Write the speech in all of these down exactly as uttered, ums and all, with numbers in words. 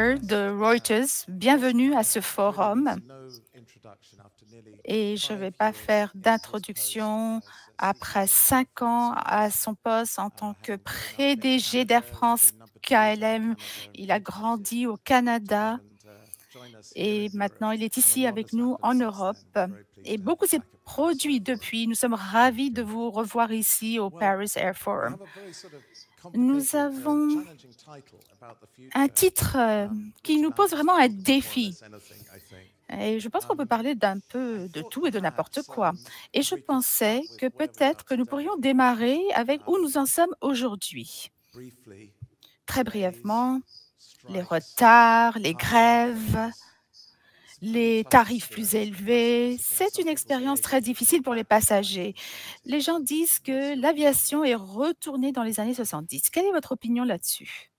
Miller de Reuters. Bienvenue à ce forum. Et je ne vais pas faire d'introduction. Après cinq ans à son poste en tant que P D G d'Air France K L M, il a grandi au Canada et maintenant il est ici avec nous en Europe et beaucoup s'est produit depuis. Nous sommes ravis de vous revoir ici au Paris Air Forum. Nous avons un titre euh, qui nous pose vraiment un défi. Et je pense qu'on peut parler d'un peu de tout et de n'importe quoi. Et je pensais que peut-être que nous pourrions démarrer avec où nous en sommes aujourd'hui. Très brièvement, les retards, les grèves, les tarifs plus élevés. C'est une expérience très difficile pour les passagers. Les gens disent que l'aviation est retournée dans les années soixante-dix. Quelle est votre opinion là-dessus?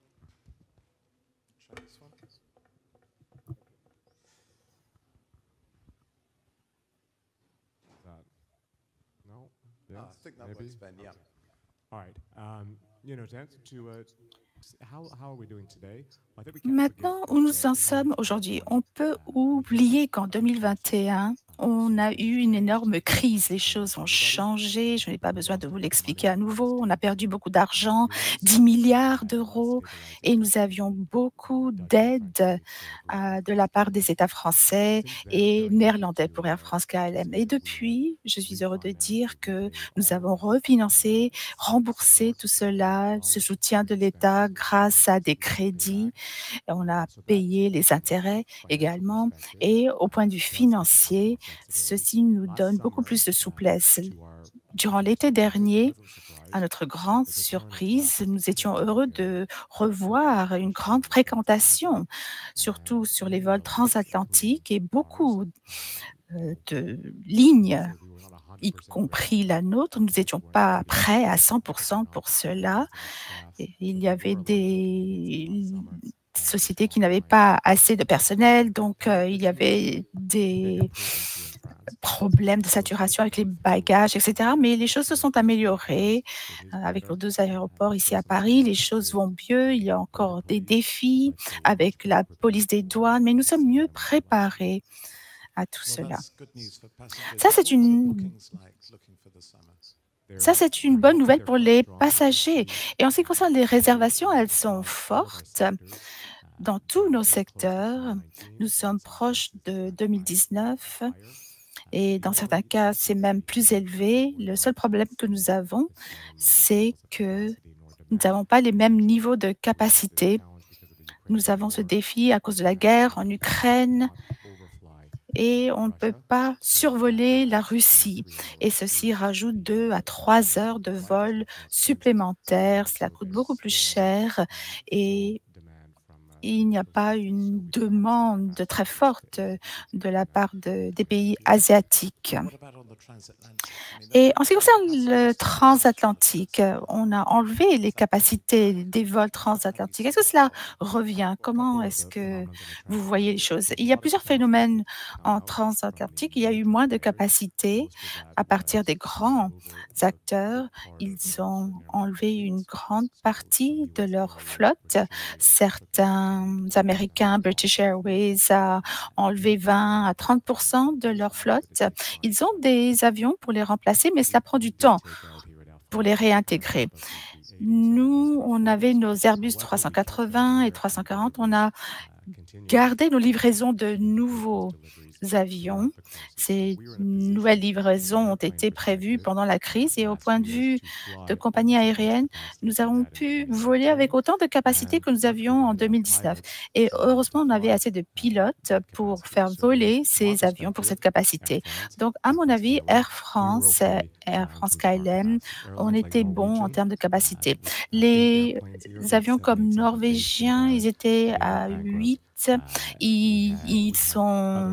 That no? Yes? I think that maybe? Works, Ben, yeah. Okay. All right. Um, you know, to answer to uh, how how are we doing today? I think we can't Maintenant, forget où nous that, en uh, sommes aujourd'hui, on peut oublier qu'en deux mille vingt et un, on a eu une énorme crise. Les choses ont changé. Je n'ai pas besoin de vous l'expliquer à nouveau. On a perdu beaucoup d'argent, dix milliards d'euros, et nous avions beaucoup d'aides euh, de la part des États français et néerlandais pour Air France K L M. Et depuis, je suis heureux de dire que nous avons refinancé, remboursé tout cela, ce soutien de l'État grâce à des crédits. On a payé les intérêts également. Et au point de vue financier, ceci nous donne beaucoup plus de souplesse. Durant l'été dernier, à notre grande surprise, nous étions heureux de revoir une grande fréquentation, surtout sur les vols transatlantiques et beaucoup euh, de lignes, y compris la nôtre. Nous n'étions pas prêts à cent pour cent pour cela. Et il y avait des sociétés qui n'avaient pas assez de personnel, donc euh, il y avait des problèmes de saturation avec les bagages, et cetera. Mais les choses se sont améliorées euh, avec nos deux aéroports ici à Paris. Les choses vont mieux. Il y a encore des défis avec la police des douanes, mais nous sommes mieux préparés à tout cela. Ça, c'est une Ça, c'est une bonne nouvelle pour les passagers. Et en ce qui concerne les réservations, elles sont fortes dans tous nos secteurs. Nous sommes proches de deux mille dix-neuf et dans certains cas, c'est même plus élevé. Le seul problème que nous avons, c'est que nous n'avons pas les mêmes niveaux de capacité. Nous avons ce défi à cause de la guerre en Ukraine et on ne peut pas survoler la Russie. Et ceci rajoute deux à trois heures de vol supplémentaires. Cela coûte beaucoup plus cher et il n'y a pas une demande très forte de la part de, des pays asiatiques. Et en ce qui concerne le transatlantique, on a enlevé les capacités des vols transatlantiques. Est-ce que cela revient? Comment est-ce que vous voyez les choses? Il y a plusieurs phénomènes en transatlantique. Il y a eu moins de capacités à partir des grands acteurs. Ils ont enlevé une grande partie de leur flotte. Certains Américains, British Airways, a enlevé vingt à trente pour cent de leur flotte. Ils ont des avions pour les remplacer, mais cela prend du temps pour les réintégrer. Nous, on avait nos Airbus trois cent quatre-vingts et trois cent quarante. On a gardé nos livraisons de nouveaux avions. Ces nouvelles livraisons ont été prévues pendant la crise et au point de vue de compagnies aériennes, nous avons pu voler avec autant de capacité que nous avions en deux mille dix-neuf. Et heureusement, on avait assez de pilotes pour faire voler ces avions pour cette capacité. Donc, à mon avis, Air France, Air France K L M, on était bons en termes de capacité. Les avions comme norvégiens, ils étaient à huit. Ils, ils sont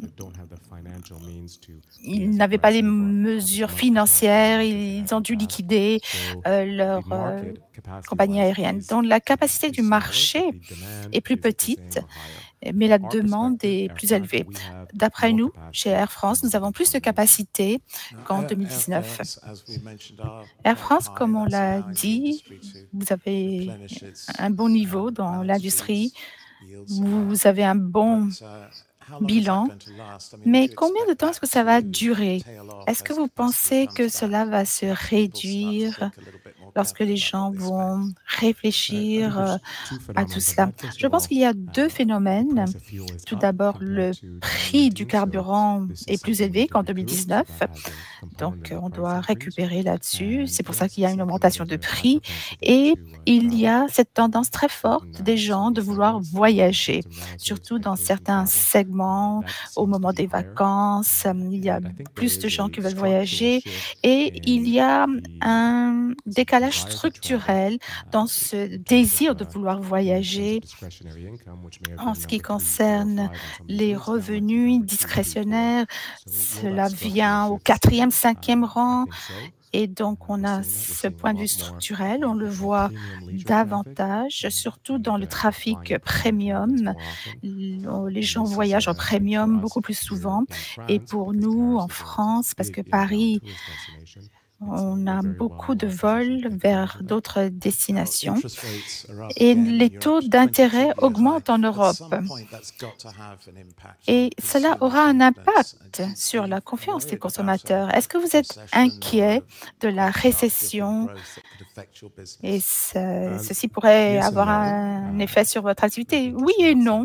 ils n'avaient pas les mesures financières, ils ont dû liquider euh, leur euh, compagnie aérienne. Donc la capacité du marché est plus petite, mais la demande est plus élevée. D'après nous, chez Air France, nous avons plus de capacité qu'en deux mille dix-neuf. Air France, comme on l'a dit, vous avez un bon niveau dans l'industrie vous avez un bon bilan, mais combien de temps est-ce que ça va durer? Est-ce que vous pensez que cela va se réduire lorsque les gens vont réfléchir euh, à tout cela? Je pense qu'il y a deux phénomènes. Tout d'abord, le prix du carburant est plus élevé qu'en deux mille dix-neuf, donc euh, on doit récupérer là-dessus. C'est pour ça qu'il y a une augmentation de prix et il y a cette tendance très forte des gens de vouloir voyager, surtout dans certains segments au moment des vacances. euh, Il y a plus de gens qui veulent voyager et il y a un décalage structurel dans ce désir de vouloir voyager en ce qui concerne les revenus discrétionnaires. Cela vient au quatrième, cinquième rang. Et donc, on a ce point de vue structurel, on le voit davantage, surtout dans le trafic premium. L- Les gens voyagent en premium beaucoup plus souvent. Et pour nous, en France, parce que Paris, on a beaucoup de vols vers d'autres destinations et les taux d'intérêt augmentent en Europe. Et cela aura un impact sur la confiance des consommateurs. Est-ce que vous êtes inquiet de la récession et ce- ceci pourrait avoir un effet sur votre activité? Oui et non.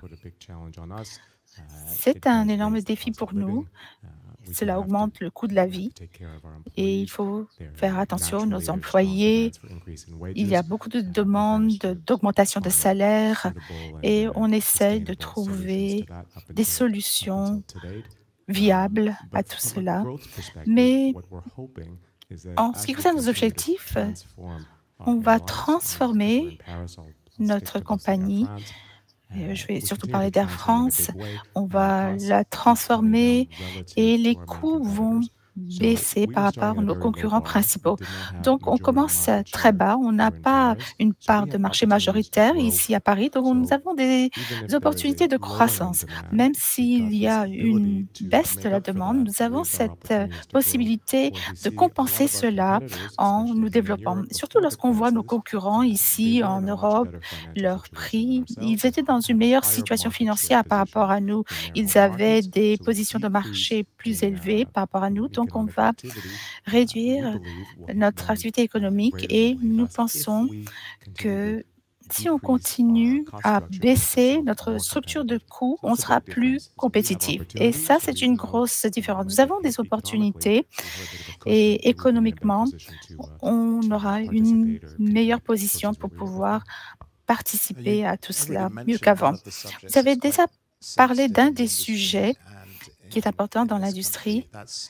C'est un énorme défi pour nous. Cela augmente le coût de la vie et il faut faire attention à nos employés. Il y a beaucoup de demandes d'augmentation de salaire et on essaie de trouver des solutions viables à tout cela. Mais en ce qui concerne nos objectifs, on va transformer notre compagnie. Euh, Je vais surtout parler d'Air France. On va la transformer et les coûts vont baisser par rapport à nos concurrents principaux. Donc, on commence euh, très bas. On n'a pas une part de marché majoritaire ici à Paris. Donc, nous avons des opportunités de croissance. Même s'il y a une baisse de la demande, nous avons cette euh, possibilité de compenser cela en nous développant. Surtout lorsqu'on voit nos concurrents ici en Europe, leurs prix, ils étaient dans une meilleure situation financière par rapport à nous. Ils avaient des positions de marché plus élevées par rapport à nous. Donc, on va réduire notre activité économique et nous pensons que si on continue à baisser notre structure de coûts, on sera plus compétitif. Et ça, c'est une grosse différence. Nous avons des opportunités et économiquement, on aura une meilleure position pour pouvoir participer à tout cela mieux qu'avant. Vous avez déjà parlé d'un des sujets qui est important dans l'industrie,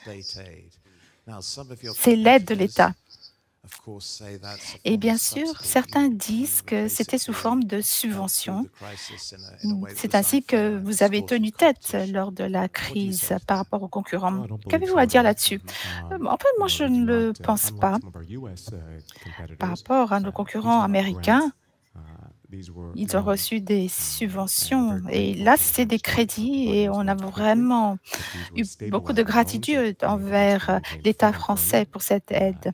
c'est l'aide de l'État. Et bien sûr, certains disent que c'était sous forme de subventions. C'est ainsi que vous avez tenu tête lors de la crise par rapport aux concurrents. Qu'avez-vous à dire là-dessus? Euh, En fait, moi, je ne le pense pas. Par rapport à nos concurrents américains, ils ont reçu des subventions et là, c'est des crédits et on a vraiment eu beaucoup de gratitude envers euh, l'État français pour cette aide.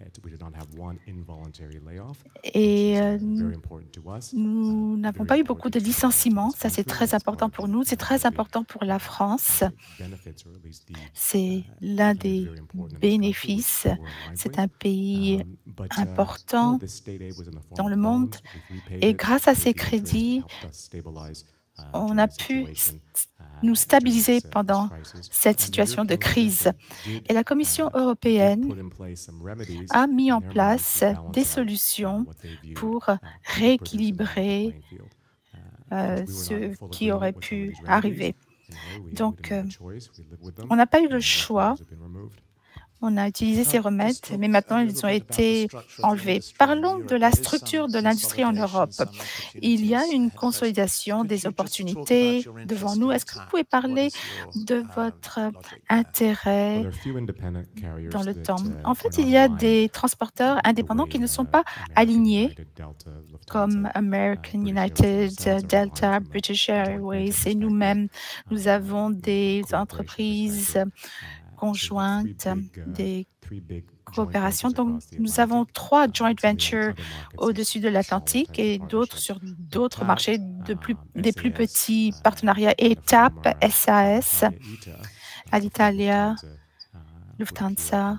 Et euh, nous n'avons pas eu beaucoup de licenciements, ça c'est très important pour nous, c'est très important pour la France. C'est l'un des bénéfices. C'est un pays important dans le monde et grâce à ces crédits, on a pu s- nous stabiliser pendant cette situation de crise. Et la Commission européenne a mis en place des solutions pour rééquilibrer euh, ce qui aurait pu arriver. Donc, euh, on n'a pas eu le choix. On a utilisé ces remèdes, mais maintenant ils ont été enlevés. Parlons de la structure de l'industrie en Europe. Il y a une consolidation des opportunités devant nous. Est-ce que vous pouvez parler de votre intérêt dans le temps? En fait, il y a des transporteurs indépendants qui ne sont pas alignés, comme American United, Delta, British Airways et nous-mêmes. Nous avons des entreprises conjointes, des coopération. Donc, nous avons trois joint ventures au-dessus de l'Atlantique et d'autres sur d'autres marchés, de plus, des plus petits partenariats E T A P, S A S, Alitalia, Lufthansa.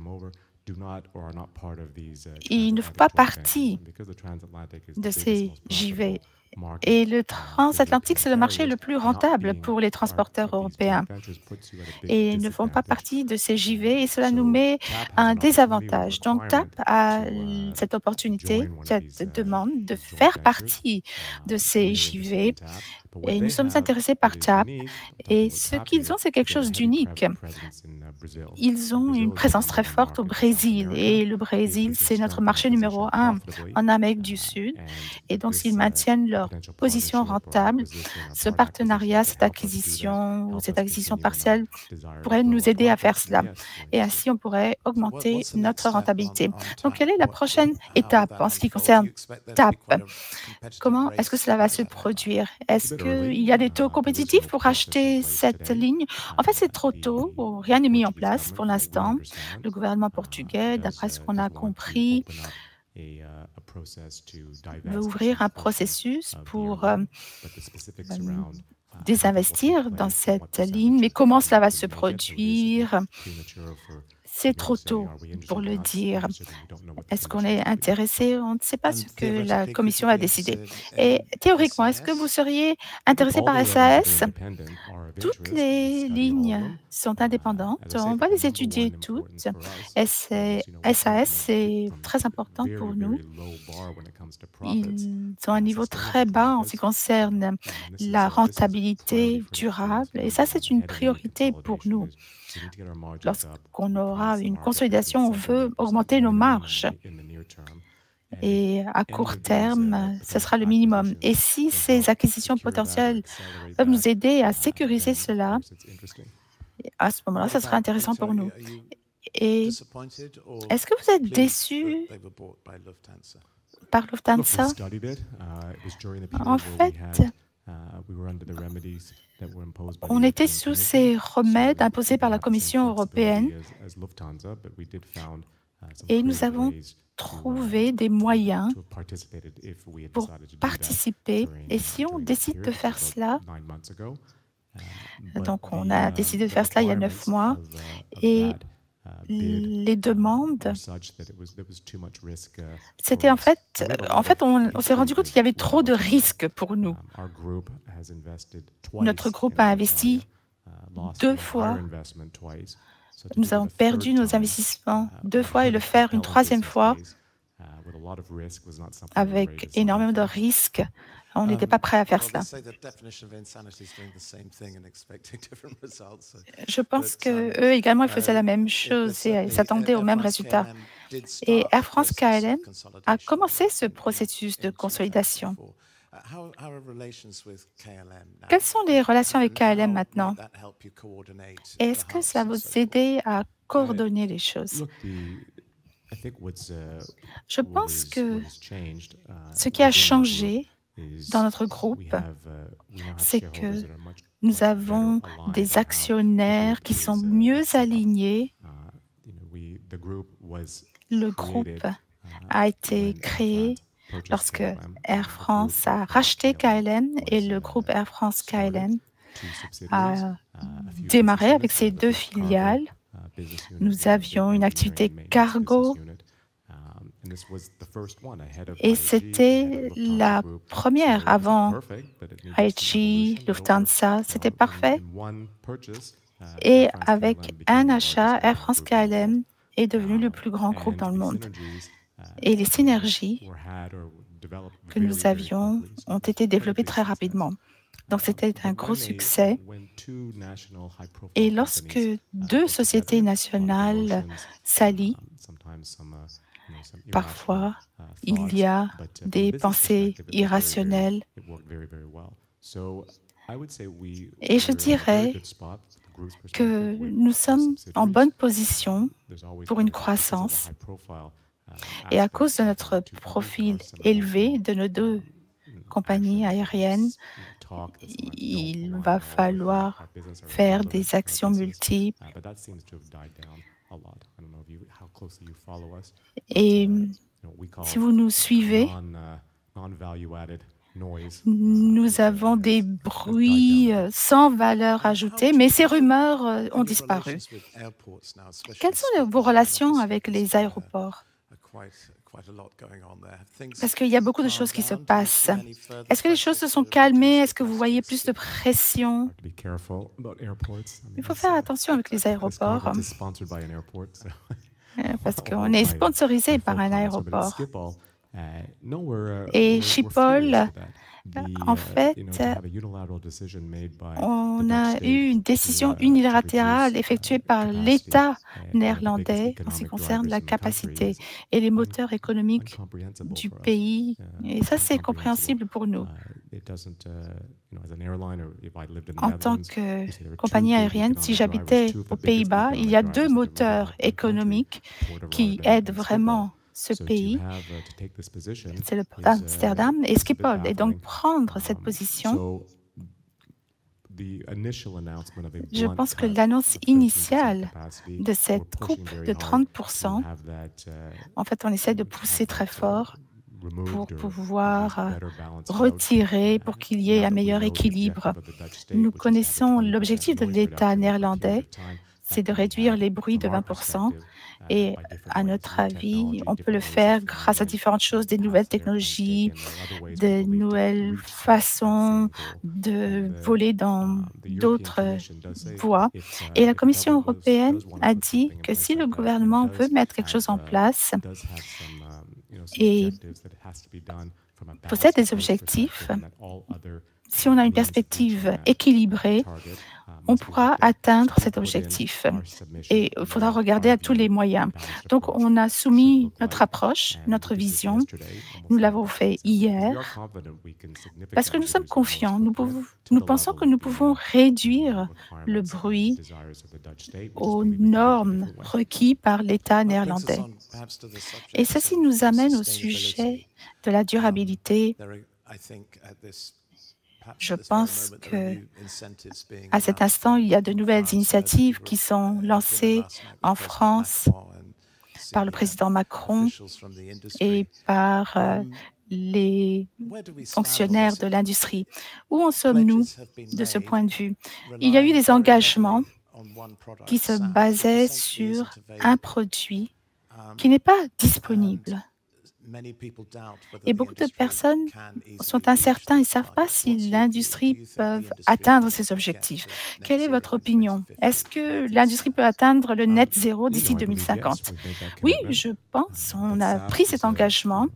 Ils ne font pas partie de ces J V. Et le transatlantique, c'est le marché le plus rentable pour les transporteurs européens. Et ils ne font pas partie de ces J V et cela nous met à un désavantage. Donc, T A P a cette opportunité, cette demande de faire partie de ces J V. Et nous sommes intéressés par T A P. Et ce qu'ils ont, c'est quelque chose d'unique. Ils ont une présence très forte au Brésil. Et le Brésil, c'est notre marché numéro un en Amérique du Sud. Et donc, s'ils maintiennent leur position rentable, ce partenariat, cette acquisition ou cette acquisition partielle pourrait nous aider à faire cela. Et ainsi, on pourrait augmenter notre rentabilité. Donc, quelle est la prochaine étape en ce qui concerne T A P? Comment est-ce que cela va se produire? Est-ce qu'il y a des taux compétitifs pour acheter cette ligne? En fait, c'est trop tôt. Rien n'est mis en place pour l'instant. Le gouvernement portugais, d'après ce qu'on a compris, veut ouvrir un processus pour euh, désinvestir dans cette ligne. Mais comment cela va se produire? C'est trop tôt pour le dire. Est-ce qu'on est intéressé? On ne sait pas ce que la Commission a décidé. Et théoriquement, est-ce que vous seriez intéressé par S A S? Toutes les lignes sont indépendantes. On va les étudier toutes. S A S, c'est très important pour nous. Ils ont un niveau très bas en ce qui concerne la rentabilité durable. Et ça, c'est une priorité pour nous. Lorsqu'on aura une consolidation, on veut augmenter nos marges. Et à court terme, ce sera le minimum. Et si ces acquisitions potentielles peuvent nous aider à sécuriser cela, à ce moment-là, ça sera intéressant pour nous. Et est-ce que vous êtes déçu par Lufthansa? En fait, on était sous ces remèdes imposés par la Commission européenne et nous avons trouvé des moyens pour participer. Et si on décide de faire cela, donc on a décidé de faire cela il y a neuf mois, et les demandes, c'était en fait, en fait, on, on s'est rendu compte qu'il y avait trop de risques pour nous. Notre groupe a investi deux fois. Nous avons perdu nos investissements deux fois et le faire une troisième fois avec énormément de risques. On n'était pas prêt à faire cela. Je pense qu'eux également, ils faisaient la même chose et ils s'attendaient aux mêmes résultats. Et Air France-K L M a commencé ce processus de consolidation. Quelles sont les relations avec K L M maintenant? Et est-ce que ça va vous aider à coordonner les choses? Je pense que ce qui a changé dans notre groupe, c'est que nous avons des actionnaires qui sont mieux alignés. Le groupe a été créé lorsque Air France a racheté K L M et le groupe Air France-K L M a démarré avec ses deux filiales. Nous avions une activité cargo et c'était la première avant I A G, Lufthansa, c'était parfait. Et avec un achat, Air France-K L M est devenu le plus grand groupe dans le monde. Et les synergies que nous avions ont été développées très rapidement. Donc, c'était un gros succès. Et lorsque deux sociétés nationales s'allient, parfois, il y a des pensées irrationnelles. Et je dirais que nous sommes en bonne position pour une croissance. Et à cause de notre profil élevé de nos deux compagnies aériennes, il va falloir faire des actions multiples. Et si vous nous suivez, nous avons des bruits euh, sans valeur ajoutée, mais ces rumeurs euh, ont disparu. Quelles sont vos relations avec les aéroports? Parce qu'il y a beaucoup de choses qui se passent. Est-ce que les choses se sont calmées? Est-ce que vous voyez plus de pression? Il faut faire attention avec les aéroports, euh, parce qu'on est sponsorisé par un aéroport. Et Schiphol, en fait, on a eu une décision unilatérale effectuée par l'État néerlandais en ce qui concerne la capacité et les moteurs économiques du pays. Et ça, c'est compréhensible pour nous. En tant que compagnie aérienne, si j'habitais aux Pays-Bas, il y a deux moteurs économiques qui aident vraiment ce pays, c'est le port d'Amsterdam et Schiphol. Et donc, prendre cette position, je pense que l'annonce initiale de cette coupe de trente pour cent, en fait, on essaie de pousser très fort pour pouvoir retirer, pour qu'il y ait un meilleur équilibre. Nous connaissons l'objectif de l'État néerlandais, c'est de réduire les bruits de vingt pour cent. Et à notre avis, on peut le faire grâce à différentes choses, des nouvelles technologies, de nouvelles façons de voler dans d'autres voies. Et la Commission européenne a dit que si le gouvernement veut mettre quelque chose en place et possède des objectifs, si on a une perspective équilibrée, on pourra atteindre cet objectif. Et il faudra regarder à tous les moyens. Donc, on a soumis notre approche, notre vision. Nous l'avons fait hier parce que nous sommes confiants. Nous, pouvons, nous pensons que nous pouvons réduire le bruit aux normes requises par l'État néerlandais. Et ceci nous amène au sujet de la durabilité. Je pense qu'à cet instant, il y a de nouvelles initiatives qui sont lancées en France par le président Macron et par euh, les fonctionnaires de l'industrie. Où en sommes-nous de ce point de vue? Il y a eu des engagements qui se basaient sur un produit qui n'est pas disponible. Et beaucoup de personnes sont incertains et ne savent pas si l'industrie peut atteindre ses objectifs. Quelle est votre opinion? Est-ce que l'industrie peut atteindre le net zéro d'ici deux mille cinquante? Oui, je pense. On a pris cet engagement.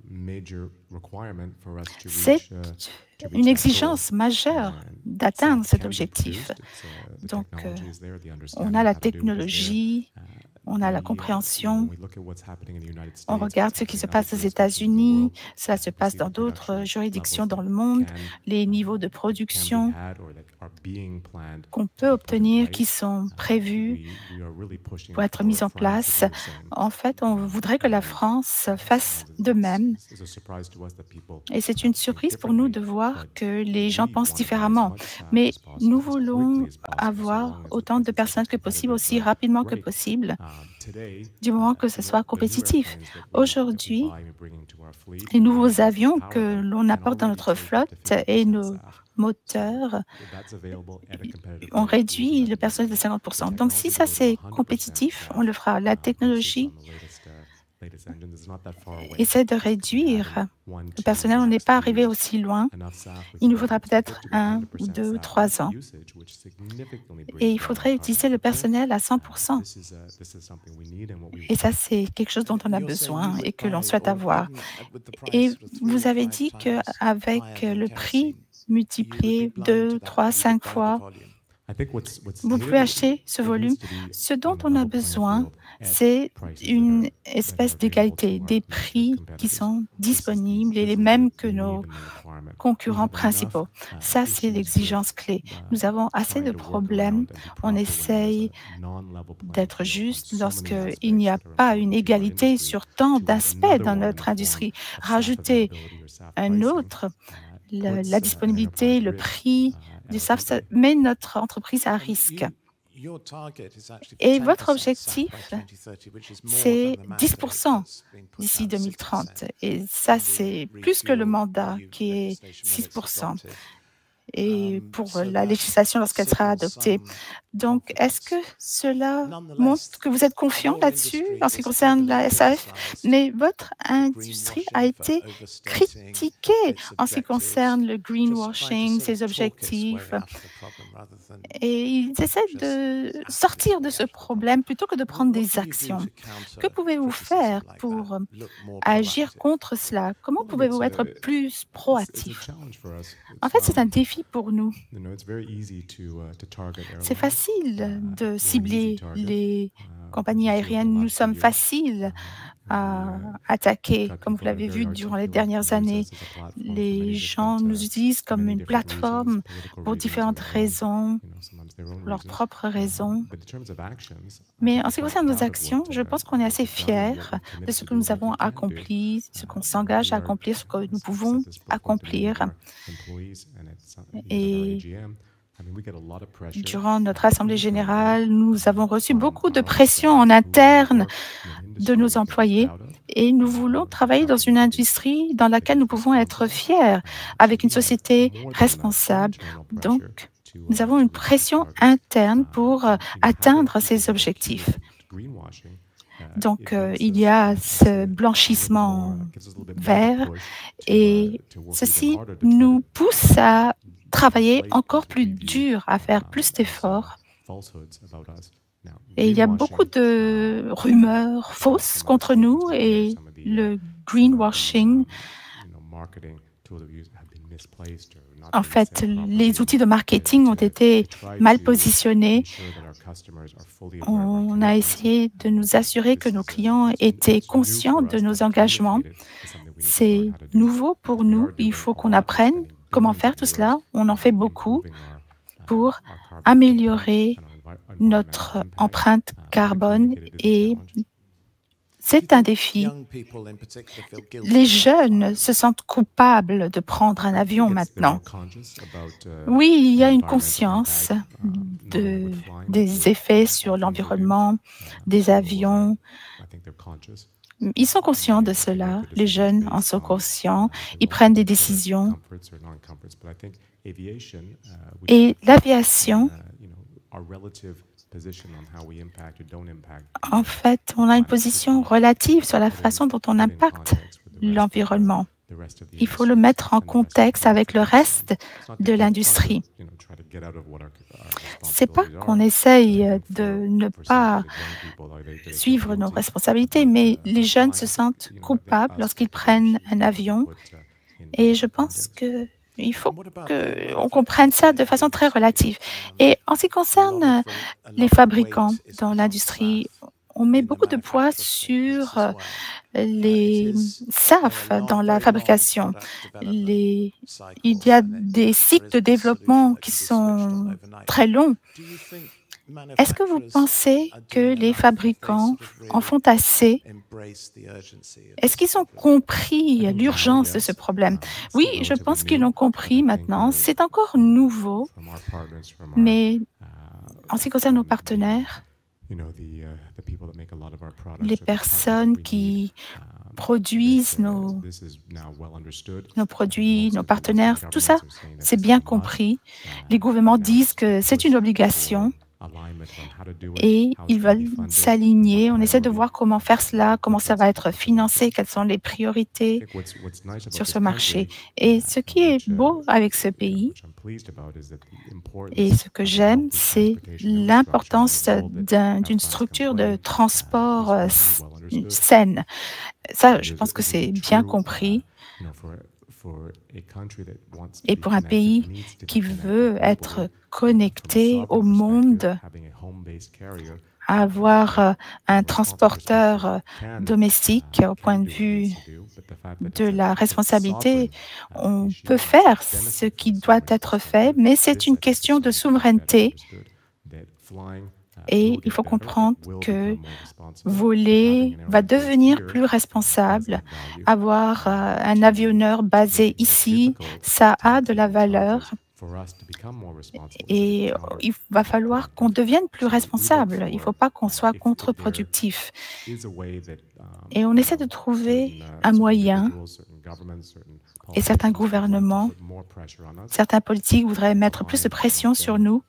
C'est une exigence majeure d'atteindre cet objectif. Donc, euh, on a la technologie, on a la compréhension, on regarde ce qui se passe aux États-Unis, ça se passe dans d'autres juridictions dans le monde, les niveaux de production qu'on peut obtenir, qui sont prévus pour être mis en place. En fait, on voudrait que la France fasse de même. Et c'est une surprise pour nous de voir que les gens pensent différemment. Mais nous voulons avoir autant de personnes que possible, aussi rapidement que possible, du moment que ce soit compétitif. Aujourd'hui, les nouveaux avions que l'on apporte dans notre flotte et nos moteurs ont réduit le personnel de cinquante pour cent. Donc, si ça c'est compétitif, on le fera. La technologie essaie de réduire le personnel. On n'est pas arrivé aussi loin. Il nous faudra peut-être un ou deux ou trois ans. Et il faudrait utiliser le personnel à cent pour cent. Et ça, c'est quelque chose dont on a besoin et que l'on souhaite avoir. Et vous avez dit qu'avec le prix multiplié deux, trois, cinq fois, vous pouvez acheter ce volume. Ce dont on a besoin, c'est une espèce d'égalité, des prix qui sont disponibles et les mêmes que nos concurrents principaux. Ça, c'est l'exigence clé. Nous avons assez de problèmes. On essaye d'être juste lorsqu'il n'y a pas une égalité sur tant d'aspects dans notre industrie. Rajouter un autre, la, la disponibilité, le prix du S A F, ça met notre entreprise à risque. Et votre objectif, c'est dix pour cent d'ici deux mille trente. Et ça, c'est plus que le mandat qui est six pour cent. Et pour la législation lorsqu'elle sera adoptée. Donc, est-ce que cela montre que vous êtes confiant là-dessus en ce qui concerne la S A F? Mais votre industrie a été critiquée en ce qui concerne le greenwashing, ses objectifs. Et ils essaient de sortir de ce problème plutôt que de prendre des actions. Que pouvez-vous faire pour agir contre cela? Comment pouvez-vous être plus proactif? En fait, c'est un défi pour nous. C'est facile de cibler les compagnies aériennes. Nous sommes faciles à attaquer, comme vous l'avez vu durant les dernières années. Les gens nous utilisent comme une plateforme pour différentes raisons, pour leurs propres raisons. Mais en ce qui concerne nos actions, je pense qu'on est assez fiers de ce que nous avons accompli, ce qu'on s'engage à accomplir, ce que nous pouvons accomplir. Et durant notre Assemblée générale, nous avons reçu beaucoup de pression en interne de nos employés et nous voulons travailler dans une industrie dans laquelle nous pouvons être fiers, avec une société responsable. Donc, nous avons une pression interne pour euh, atteindre ces objectifs. Donc, euh, il y a ce blanchissement vert et ceci nous pousse à travailler encore plus dur, à faire plus d'efforts. Et il y a beaucoup de rumeurs fausses contre nous et le greenwashing. En fait, les outils de marketing ont été mal positionnés. On a essayé de nous assurer que nos clients étaient conscients de nos engagements. C'est nouveau pour nous. Il faut qu'on apprenne comment faire tout cela. On en fait beaucoup pour améliorer notre empreinte carbone et c'est un défi. Les jeunes se sentent coupables de prendre un avion maintenant. Oui, il y a une conscience de, des effets sur l'environnement, des avions. Ils sont conscients de cela, les jeunes en sont conscients, ils prennent des décisions. Et l'aviation, en fait, on a une position relative sur la façon dont on impacte l'environnement. Il faut le mettre en contexte avec le reste de l'industrie. Ce n'est pas qu'on essaye de ne pas suivre nos responsabilités, mais les jeunes se sentent coupables lorsqu'ils prennent un avion. Et je pense que il faut qu'on comprenne ça de façon très relative. Et en ce qui concerne les fabricants dans l'industrie, on met beaucoup de poids sur les S A F dans la fabrication. Les, il y a des cycles de développement qui sont très longs. Est-ce que vous pensez que les fabricants en font assez? Est-ce qu'ils ont compris l'urgence de ce problème? Oui, je pense qu'ils l'ont compris maintenant. C'est encore nouveau, mais en ce qui concerne nos partenaires, les personnes qui produisent nos, nos produits, nos partenaires, tout ça, c'est bien compris. Les gouvernements disent que c'est une obligation. Et ils veulent s'aligner. On essaie de voir comment faire cela, comment ça va être financé, quelles sont les priorités sur ce marché. Et ce qui est beau avec ce pays, et ce que j'aime, c'est l'importance d'une structure de transport saine. Ça, je pense que c'est bien compris. Et pour un pays qui veut être connecté au monde, avoir un transporteur domestique au point de vue de la responsabilité, on peut faire ce qui doit être fait, mais c'est une question de souveraineté. Et il faut comprendre que voler va devenir plus responsable. Avoir euh, un avionneur basé ici, ça a de la valeur. Et il va falloir qu'on devienne plus responsable. Il ne faut pas qu'on soit contre-productif. Et on essaie de trouver un moyen, et certains gouvernements, certains politiques voudraient mettre plus de pression sur nous.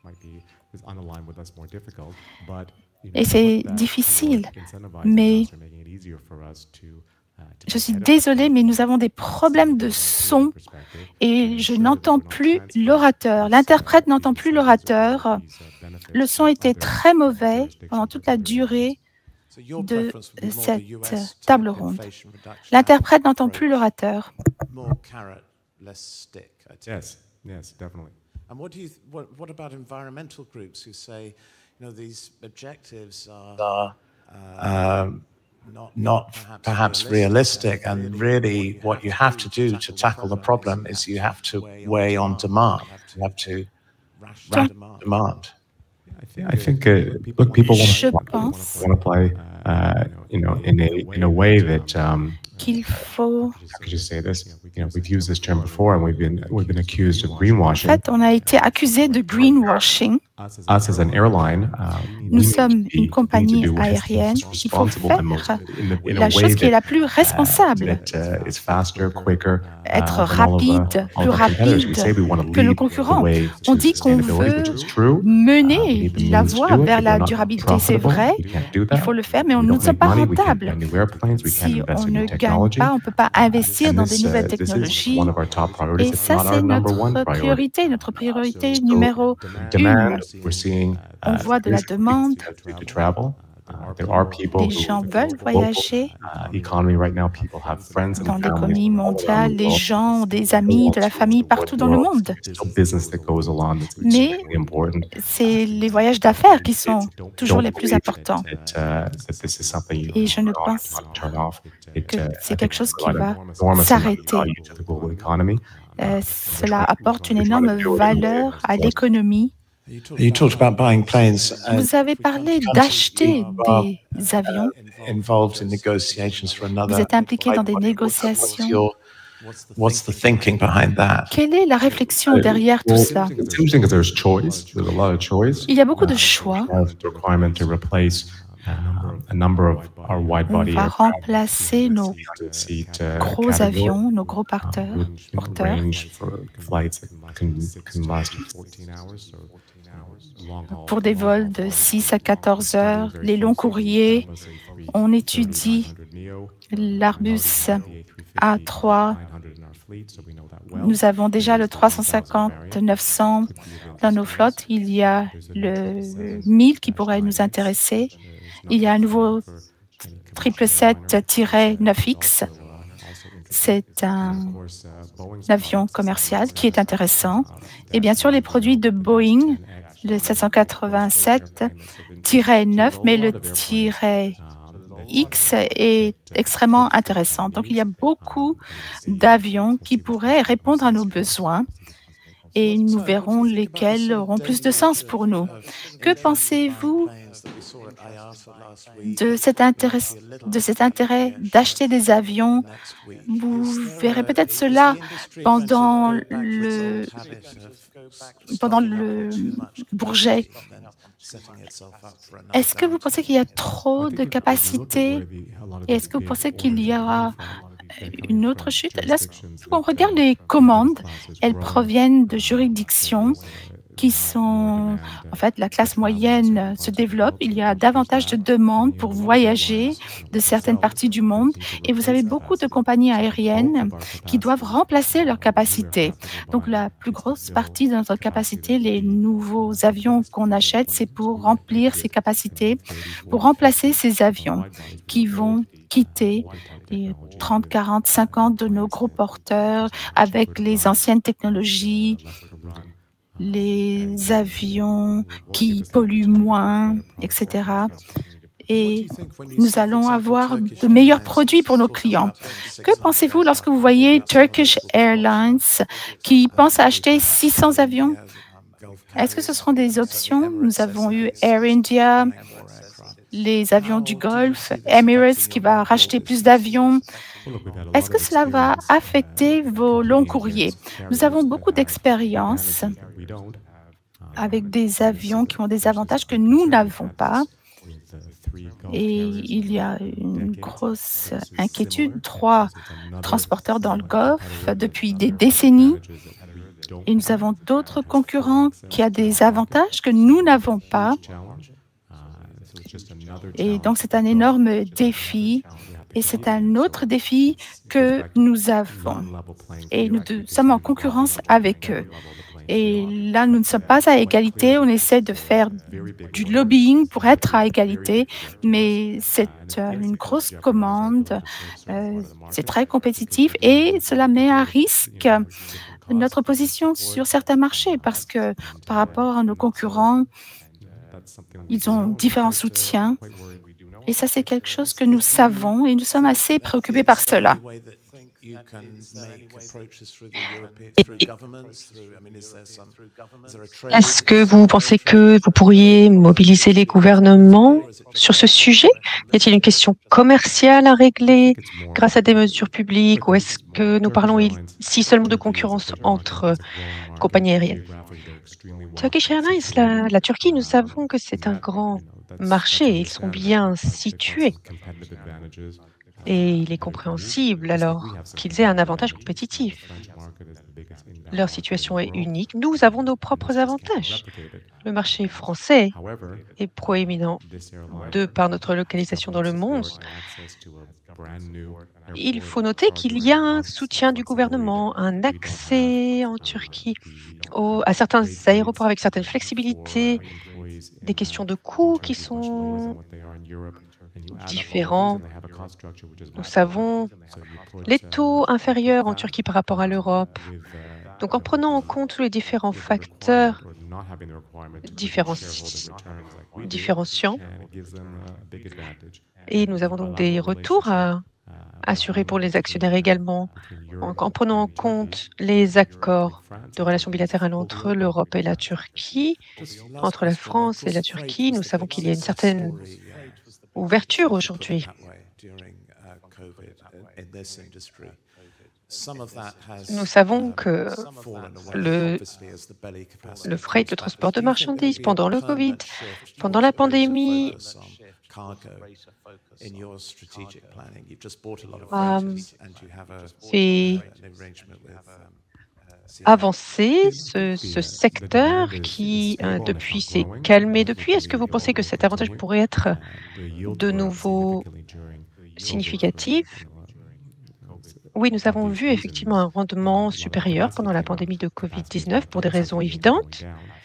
Et c'est difficile, mais je suis désolée, mais nous avons des problèmes de son et je n'entends plus l'orateur. L'interprète n'entend plus l'orateur. Le son était très mauvais pendant toute la durée de cette table ronde. L'interprète n'entend plus l'orateur. Yes, yes, definitely. And what do you, what, what about environmental groups who say, you know, these objectives are um, not, not perhaps realistic, and really what you have to do to tackle the problem is you have to weigh on demand. You have to ration demand. I think, uh, look, people Je want pense to play, uh, you know, in a in a way that. Um, qu'il faut... How could you say this? You know, we've used this term before, and we've been we've been accused of En greenwashing. fait, on a été accusé de greenwashing. Us as an airline, um, Nous we sommes need to be- une need to compagnie do what is aérienne. most Il faut responsible faire and most- in the- in a la way chose qui est la that, plus uh, responsable. that, uh, is faster, quicker, uh, Être than all of the- rapide, all plus of our competitors. We rapide say we wanna que nos lead the concurrents. way On to dit qu'on sustainability, veut which is true. Uh, we mener need the la means to voie do it, vers but la we're not durabilité. C'est profitable. vrai, We can't do il that. faut le faire, mais on We ne don't sommes make pas money, we can't rentables. buy new airplanes, we can't Si invest on in new ne gagne technology. pas, on ne peut pas investir And dans this, des nouvelles uh, this is technologies. one of our top priorities, Et if ça, not c'est our number notre one priority. priorité, notre priorité So, numéro demand, une. we're seeing, On uh, voit de la there's demande. to travel. Uh, there are people Des who- gens veulent local, voyager. uh, economy right now, people have friends and Dans families l'économie all around mondiale, the les world. gens ont des They amis, want de la to famille avoid partout the dans le world. monde. There's still business that goes along that's Mais extremely important. c'est les voyages d'affaires qui sont toujours les plus importants. That, uh, that this is something you Et je ne turn on, pense not turn off. It, que uh, I c'est think quelque chose qui provide va an enormous amount of s'arrêter. value to the global economy. Euh, cela apporte une énorme valeur à l'économie. You talked about buying planes. uh, Vous avez parlé countries d'acheter who are, des avions. uh, involved in negotiations for another. Vous êtes impliqué dans des wide body. What's négociations. your- What's the thinking behind that? Quelle est la réflexion derrière tout Well, cela? it's interesting because there's choice. There's a lot of choice. Il y a beaucoup de Uh, choix. we have the requirement to replace uh, a number of our wide On body va aircraft. remplacer nos Seat, uh, gros category, avions, nos gros uh, porteurs. with, you know, porteurs. range for flights that can, can last Pour des vols de six à quatorze heures, les longs courriers, on étudie l'Airbus A trois. Nous avons déjà le trois cent cinquante neuf cents dans nos flottes. Il y a le mille qui pourrait nous intéresser. Il y a un nouveau triple sept neuf X. C'est un avion commercial qui est intéressant. Et bien sûr, les produits de Boeing, le sept cent quatre-vingt-sept neuf, mais le tiret X est extrêmement intéressant. Donc, il y a beaucoup d'avions qui pourraient répondre à nos besoins et nous verrons lesquels auront plus de sens pour nous. Que pensez-vous de cet intérêt, de cet intérêt d'acheter des avions? Vous verrez peut-être cela pendant le, pendant le Bourget. Est-ce que vous pensez qu'il y a trop de capacités et est-ce que vous pensez qu'il y aura une autre chute? Là, on regarde les commandes, elles proviennent de juridictions qui sont, en fait, la classe moyenne se développe. Il y a davantage de demandes pour voyager de certaines parties du monde et vous avez beaucoup de compagnies aériennes qui doivent remplacer leurs capacités. Donc, la plus grosse partie de notre capacité, les nouveaux avions qu'on achète, c'est pour remplir ces capacités, pour remplacer ces avions qui vont quitter les trente, quarante, cinquante de nos gros porteurs avec les anciennes technologies, les avions qui polluent moins, et cetera. Et nous allons avoir de meilleurs produits pour nos clients. Que pensez-vous lorsque vous voyez Turkish Airlines qui pense à acheter six cents avions? Est-ce que ce seront des options? Nous avons eu Air India, les avions du Golfe, Emirates qui va racheter plus d'avions. Est-ce que cela va affecter vos longs courriers? Nous avons beaucoup d'expérience avec des avions qui ont des avantages que nous n'avons pas. Et il y a une grosse inquiétude. Trois transporteurs dans le Golfe depuis des décennies. Et nous avons d'autres concurrents qui ont des avantages que nous n'avons pas. Et donc, c'est un énorme défi. Et c'est un autre défi que nous avons. Et nous sommes en concurrence avec eux. Et là, nous ne sommes pas à égalité. On essaie de faire du lobbying pour être à égalité, mais c'est euh, une grosse commande. Euh, c'est très compétitif et cela met à risque notre position sur certains marchés parce que par rapport à nos concurrents, ils ont différents soutiens. Et ça, c'est quelque chose que nous savons et nous sommes assez préoccupés par cela. Est-ce que vous pensez que vous pourriez mobiliser les gouvernements sur ce sujet? Y a-t-il une question commerciale à régler grâce à des mesures publiques ou est-ce que nous parlons ici seulement de concurrence entre compagnies aériennes? Turkish Airlines, la, la Turquie, nous savons que c'est un grand marché, ils sont bien situés. Et il est compréhensible alors qu'ils aient un avantage compétitif. Leur situation est unique. Nous avons nos propres avantages. Le marché français est proéminent de par notre localisation dans le monde. Il faut noter qu'il y a un soutien du gouvernement, un accès en Turquie au, à certains aéroports avec certaines flexibilités, des questions de coûts qui sont différents. Nous savons les taux inférieurs en Turquie par rapport à l'Europe. Donc, en prenant en compte les différents facteurs différenci... différenciants, et nous avons donc des retours à assurer pour les actionnaires également, en, en prenant en compte les accords de relations bilatérales entre l'Europe et la Turquie, entre la France et la Turquie. Nous savons qu'il y a une certaine ouverture aujourd'hui. Nous savons que le, le freight, le transport de marchandises pendant le Covid, pendant la pandémie, a fait avancer ce, ce secteur qui, euh, depuis, s'est calmé depuis. Est-ce que vous pensez que cet avantage pourrait être de nouveau significatif? Oui, nous avons vu effectivement un rendement supérieur pendant la pandémie de Covid dix-neuf pour des raisons évidentes.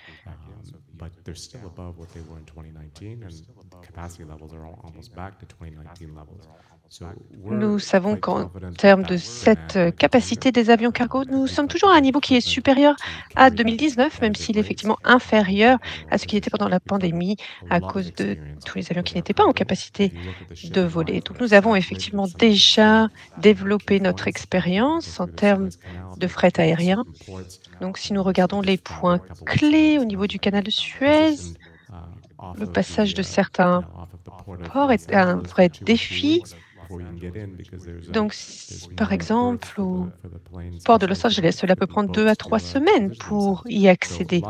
Nous savons qu'en termes de cette capacité des avions cargo, nous sommes toujours à un niveau qui est supérieur à deux mille dix-neuf, même s'il est effectivement inférieur à ce qui était pendant la pandémie à cause de tous les avions qui n'étaient pas en capacité de voler. Donc nous avons effectivement déjà développé notre expérience en termes de fret aérien. Donc si nous regardons les points clés au niveau du canal de Suez, le passage de certains ports est un vrai défi. Donc, par exemple, au port de Los Angeles, cela peut prendre deux à trois semaines pour y accéder.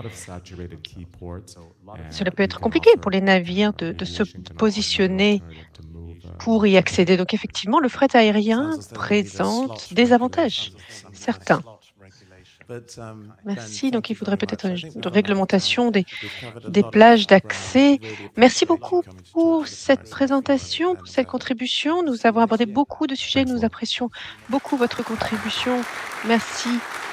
Cela peut être compliqué pour les navires de, de se positionner pour y accéder. Donc, effectivement, le fret aérien présente des avantages certains. Merci. Donc, il faudrait peut-être une réglementation des, des plages d'accès. Merci beaucoup pour cette présentation, pour cette contribution. Nous avons abordé beaucoup de sujets. Nous apprécions beaucoup votre contribution. Merci.